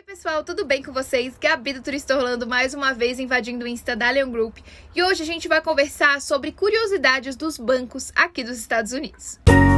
Oi pessoal, tudo bem com vocês? Gabi do Turista Orlando mais uma vez invadindo o Insta da Leon Group e hoje a gente vai conversar sobre curiosidades dos bancos aqui dos Estados Unidos.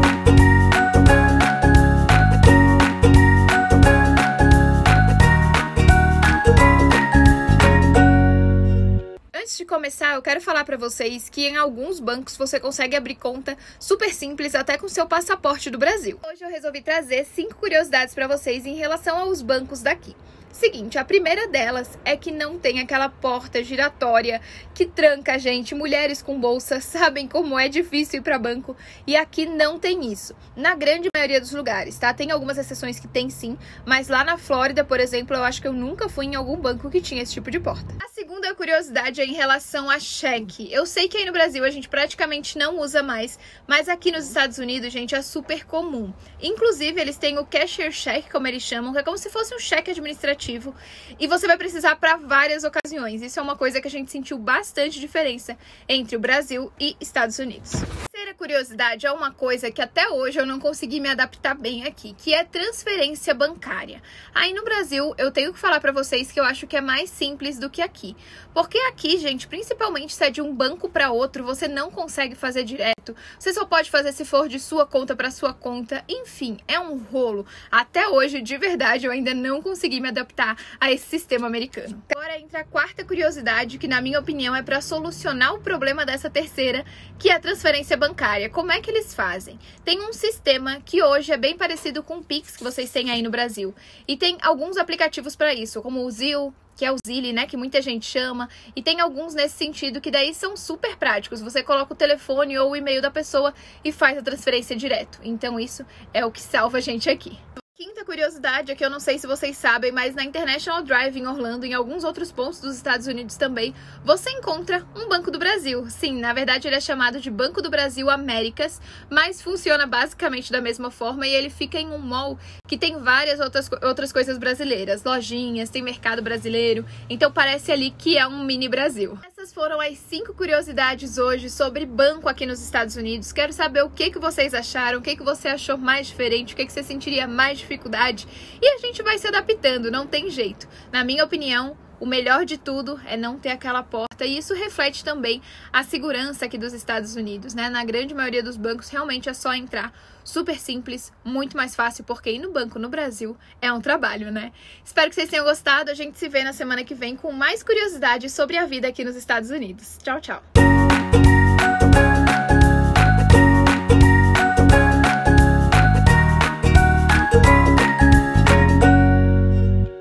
Antes de começar, eu quero falar para vocês que em alguns bancos você consegue abrir conta super simples até com seu passaporte do Brasil. Hoje eu resolvi trazer 5 curiosidades para vocês em relação aos bancos daqui. Seguinte, a primeira delas é que não tem aquela porta giratória que tranca a gente. Mulheres com bolsa sabem como é difícil ir para banco e aqui não tem isso. Na grande maioria dos lugares, tá? Tem algumas exceções que tem sim, mas lá na Flórida, por exemplo, eu acho que eu nunca fui em algum banco que tinha esse tipo de porta. A segunda curiosidade é em relação a cheque. Eu sei que aí no Brasil a gente praticamente não usa mais, mas aqui nos Estados Unidos, gente, é super comum. Inclusive, eles têm o cashier check, como eles chamam, que é como se fosse um cheque administrativo. E você vai precisar para várias ocasiões. Isso é uma coisa que a gente sentiu bastante diferença entre o Brasil e Estados Unidos. A terceira curiosidade é uma coisa que até hoje eu não consegui me adaptar bem aqui, que é transferência bancária. Aí no Brasil eu tenho que falar para vocês que eu acho que é mais simples do que aqui. Porque aqui, gente, principalmente se é de um banco para outro, você não consegue fazer direto. Você só pode fazer se for de sua conta para sua conta. Enfim, é um rolo. Até hoje, de verdade, eu ainda não consegui me adaptar a esse sistema americano. Agora entra a quarta curiosidade, que na minha opinião é para solucionar o problema dessa terceira, que é a transferência bancária. Como é que eles fazem? Tem um sistema que hoje é bem parecido com o Pix que vocês têm aí no Brasil. E tem alguns aplicativos para isso, como o Zelle, que é o Zelle, né, que muita gente chama, e tem alguns nesse sentido que daí são super práticos. Você coloca o telefone ou o e-mail da pessoa e faz a transferência direto. Então isso é o que salva a gente aqui. Quinta curiosidade é que eu não sei se vocês sabem, mas na International Drive em Orlando e em alguns outros pontos dos Estados Unidos também, você encontra um Banco do Brasil. Sim, na verdade ele é chamado de Banco do Brasil Américas, mas funciona basicamente da mesma forma e ele fica em um mall que tem várias outras coisas brasileiras, lojinhas, tem mercado brasileiro, então parece ali que é um mini Brasil. Essas foram as 5 curiosidades hoje sobre banco aqui nos Estados Unidos. Quero saber o que vocês acharam, o que você achou mais diferente, o que você sentiria mais dificuldade, e a gente vai se adaptando, não tem jeito. Na minha opinião, o melhor de tudo é não ter aquela porta, e isso reflete também a segurança aqui dos Estados Unidos, né? Na grande maioria dos bancos, realmente é só entrar, super simples, muito mais fácil, porque ir no banco no Brasil é um trabalho, né? Espero que vocês tenham gostado, a gente se vê na semana que vem com mais curiosidades sobre a vida aqui nos Estados Unidos. Tchau, tchau!